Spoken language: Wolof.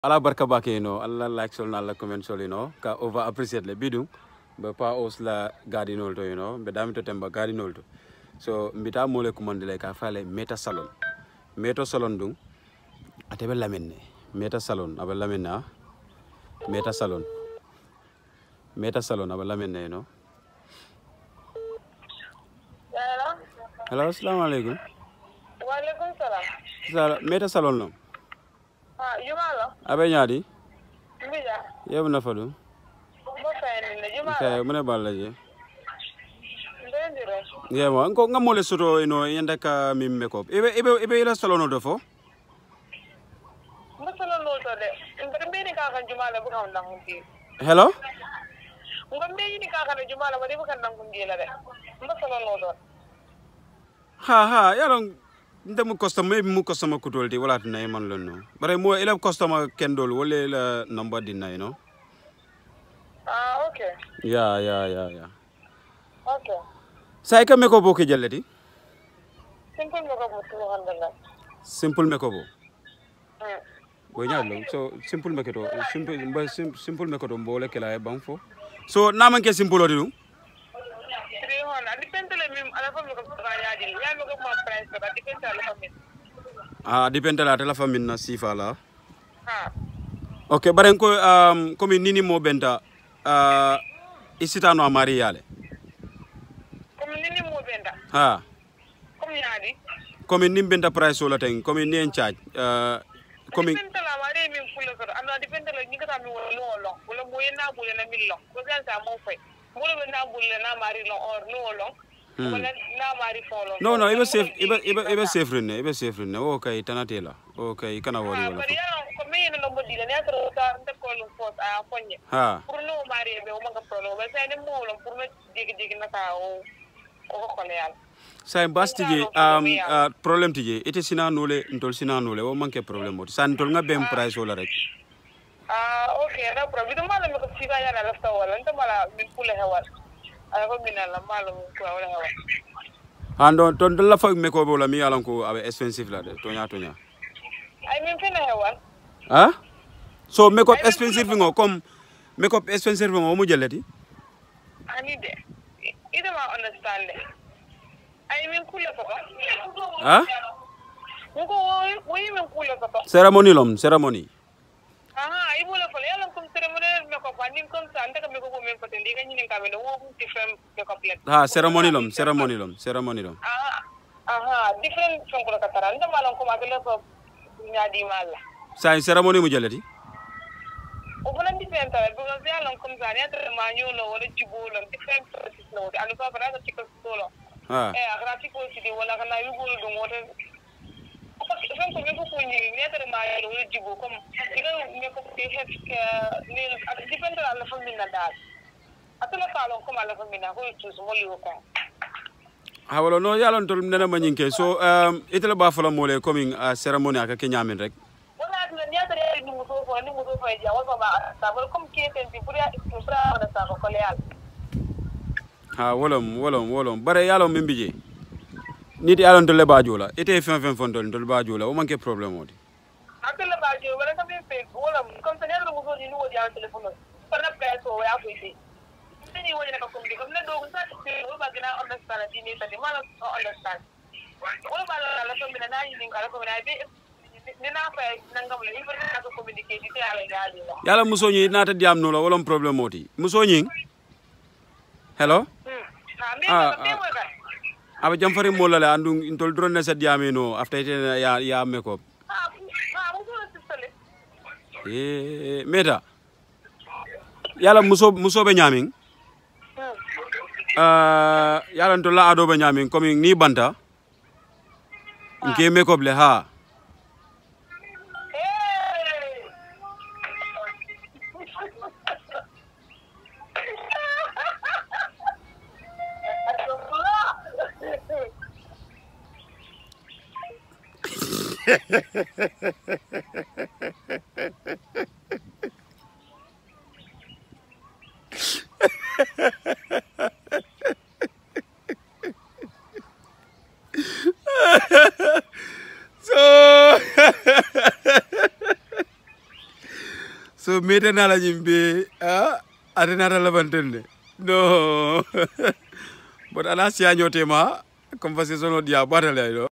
ala barka bake no alla like sol na alla comment sol ka over appreciate le bidum be pa os la gardinol to be dami to temba gardinol to so mbita mole ko mondele ka fale meta salon dum atebe lamenne meta salon aba lamenne meta salon aba lamenne hello assalamu alaikum wa alaikum salam meta salon no jumalo abe nyaadi bija yebu na fadu mo fayni jumalo kay mune ballaje ndendire yemo ko ngamole soto yenda ka mim makeup ibe ila salon do fo mo salon no to de ngam be ni ka kan jumalo bu kam nangundi hello ngam be ni ka kan jumalo ba de bu kan nangundi la de mo salon no do ha yaron nte mu customer kutolti wala tinay man lonno bare mo ila customer kendol wala la number dinay no okay ya okay say ka meko boke jallati simple makeup 200 simple makeup bo nyalo so simple makeup mbole kala e banfo so naman ke simple odi dum depende la tela famille na sifa la okay baren ko comme nini mo benta isitano amari yale comme nini mo benta comme yaadi comme nim benta price wala ten comme ni en charge comme depende la mari min fulo ko ando depende la ni ka mi wala mo yena bu na millo ko ganta mo fay mo le na bu na mari lo or no lo no ibe safe rene okay tanatela okay kana wori wala ko me no mo dile ne atro ta ko lo fot a fonye pour no mari be o manga problème ba say dem mo lo pour no digi na ka o ko le yal say bastije problème tije ite sina nole ntol sina nole o manke problème moti san tol nga bem price wala rek okay na problème mala me ko siga ya la lafta wala nta mala min kula hewal ay ko minala malo ko wala hawa ando ton la fa me ko bola mi yalan ko abe expensive la de tonya ay min fena hawa so make up expensive ngo comme make up expensive ngo mu jellati ani de ida ma understand ay min kula ko ngo wo min kula ko ceremony ay bola fa yalan comme ceremony me ko panin comme ça ndaka me ko men ko tendi ga nyinin ka me wo different me ko plate ceremony lom different son ko katara nda malon ko magale ko nyaadi malla sa ceremony mu jellati o bolan different taw bu ko yalan comme ça ya tere ma nyolo wala jibolo different process no anu fa fara ko tikko solo agrati ko ci di wala kana yu bolo dum wote ko me ko ni ne tere ma yalo wala jibo comme diga me ko te het ni different la famille na dal atala salon ko mala famille na ko choose mo liwo ko wala no yalon tol nena ma nyinke so itela ba fala mole coming ceremony aka ke nyamin rek wala ni tere ni mo so fa ja wala ba ta bal comme ki ten bi pour ya istra na sa ko leal wolom bare yalon mimbije niti yalon tole bajola ite fen fondol tole bajola o manke problème odi akela bajola wala ka be pe wala comme ça ne mo so ni wodi an téléphone para presse o ya ko ite ni woni ka comme comme ne do sa o ba gina understand ni tadi mala understand wala ba la so mina na ni ngala ko na be ni na fa nangam le ifa na ko communicate te ala gali yala musoñi nata diam no la wala problème odi musoñi hello aba jam fari mo la andu intol drone na sa diame no after ya makeup meta yala muso be nyamin yala to la ado be nyamin comme ni banta nke makeup le so so mete na la nyimbe adena relevantende no but ala si anyote ma conversation o dia batale